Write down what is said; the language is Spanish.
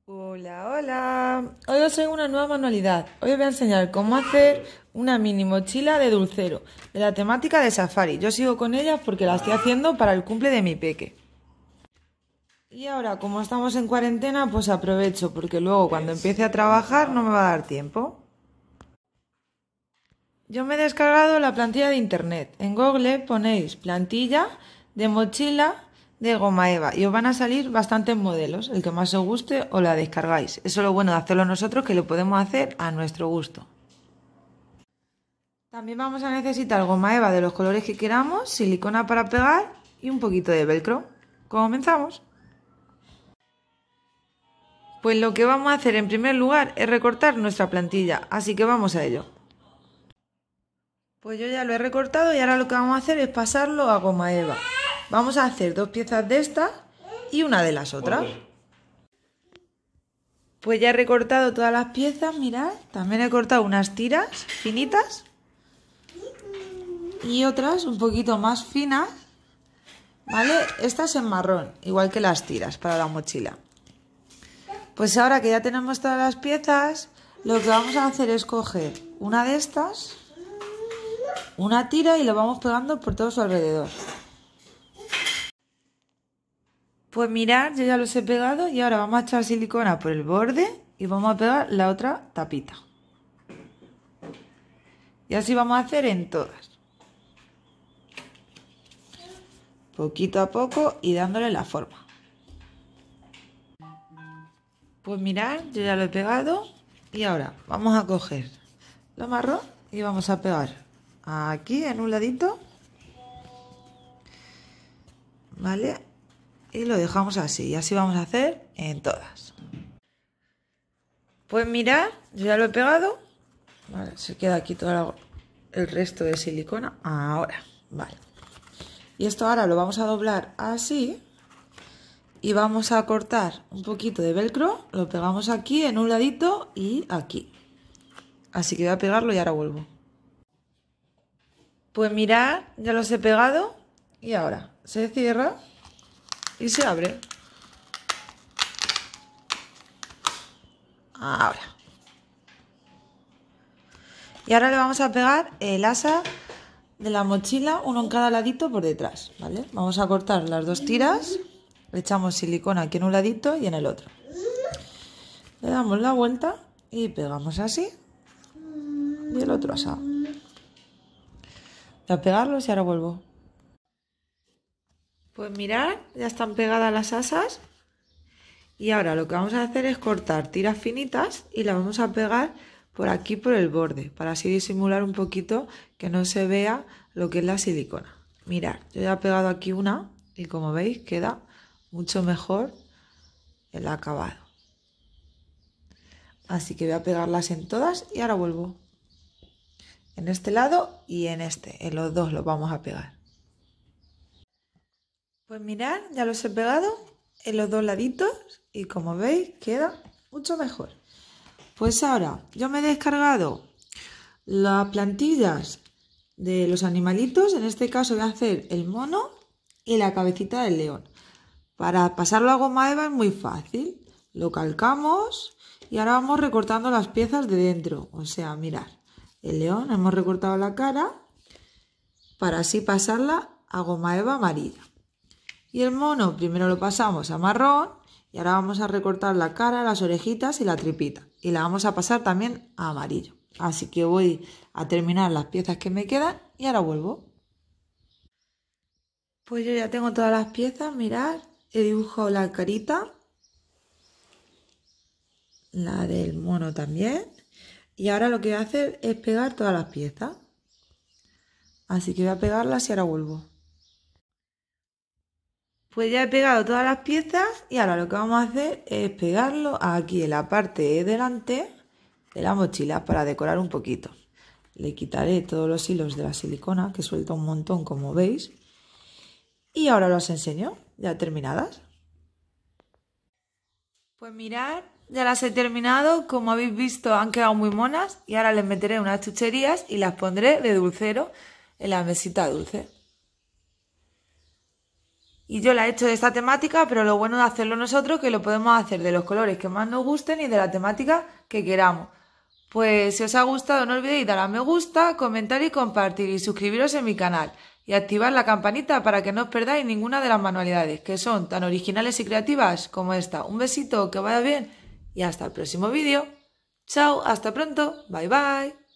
Hola, hola. Hoy os traigo una nueva manualidad. Hoy os voy a enseñar cómo hacer una mini mochila de dulcero, de la temática de safari. Yo sigo con ella porque la estoy haciendo para el cumple de mi peque. Y ahora, como estamos en cuarentena, pues aprovecho porque luego cuando empiece a trabajar no me va a dar tiempo. Yo me he descargado la plantilla de internet. En Google ponéis plantilla de mochila de goma eva y os van a salir bastantes modelos. El que más os guste os la descargáis. Eso es lo bueno de hacerlo nosotros, que lo podemos hacer a nuestro gusto. También vamos a necesitar goma eva de los colores que queramos, silicona para pegar y un poquito de velcro. ¿Comenzamos? Pues lo que vamos a hacer en primer lugar es recortar nuestra plantilla, así que vamos a ello. Pues yo ya lo he recortado y ahora lo que vamos a hacer es pasarlo a goma eva. Vamos a hacer dos piezas de estas y una de las otras. Pues ya he recortado todas las piezas, mirad. También he cortado unas tiras finitas y otras un poquito más finas, ¿vale? Estas en marrón, igual que las tiras para la mochila. Pues ahora que ya tenemos todas las piezas, lo que vamos a hacer es coger una de estas, una tira, y lo vamos pegando por todo su alrededor. Pues mirad, yo ya los he pegado y ahora vamos a echar silicona por el borde y vamos a pegar la otra tapita. Y así vamos a hacer en todas. Poquito a poco y dándole la forma. Pues mirad, yo ya lo he pegado y ahora vamos a coger lo marrón y vamos a pegar aquí en un ladito, ¿vale? Y lo dejamos así y así vamos a hacer en todas. Pues mirad, yo ya lo he pegado, vale, se queda aquí todo el resto de silicona ahora, vale. Y esto ahora lo vamos a doblar así y vamos a cortar un poquito de velcro, lo pegamos aquí en un ladito y aquí. Así que voy a pegarlo y ahora vuelvo. Pues mirad, ya los he pegado y ahora se cierra y se abre. Ahora. Y ahora le vamos a pegar el asa de la mochila, uno en cada ladito por detrás, ¿vale? Vamos a cortar las dos tiras, le echamos silicona aquí en un ladito y en el otro. Le damos la vuelta y pegamos así y el otro asado. Voy a pegarlos y ahora vuelvo. Pues mirad, ya están pegadas las asas y ahora lo que vamos a hacer es cortar tiras finitas y las vamos a pegar por aquí por el borde para así disimular un poquito que no se vea lo que es la silicona. Mirad, yo ya he pegado aquí una y como veis queda mucho mejor el acabado. Así que voy a pegarlas en todas y ahora vuelvo. En este lado y en este, en los dos los vamos a pegar. Pues mirad, ya los he pegado en los dos laditos y como veis queda mucho mejor. Pues ahora yo me he descargado las plantillas de los animalitos. En este caso voy a hacer el mono y la cabecita del león. Para pasarlo a goma eva es muy fácil. Lo calcamos y ahora vamos recortando las piezas de dentro. O sea, mirad, el león hemos recortado la cara para así pasarla a goma eva amarilla. Y el mono primero lo pasamos a marrón y ahora vamos a recortar la cara, las orejitas y la tripita. Y la vamos a pasar también a amarillo. Así que voy a terminar las piezas que me quedan y ahora vuelvo. Pues yo ya tengo todas las piezas, mirad, he dibujado la carita, la del mono también. Y ahora lo que voy a hacer es pegar todas las piezas. Así que voy a pegarlas y ahora vuelvo. Pues ya he pegado todas las piezas y ahora lo que vamos a hacer es pegarlo aquí en la parte de delante de la mochila para decorar un poquito. Le quitaré todos los hilos de la silicona que suelta un montón, como veis. Y ahora os enseño ya terminadas. Pues mirad, ya las he terminado. Como habéis visto han quedado muy monas y ahora les meteré unas chucherías y las pondré de dulcero en la mesita dulce. Y yo la he hecho de esta temática, pero lo bueno de hacerlo nosotros es que lo podemos hacer de los colores que más nos gusten y de la temática que queramos. Pues si os ha gustado no olvidéis dar a me gusta, comentar y compartir y suscribiros en mi canal y activar la campanita para que no os perdáis ninguna de las manualidades que son tan originales y creativas como esta. Un besito, que vaya bien y hasta el próximo vídeo. Chao, hasta pronto, bye bye.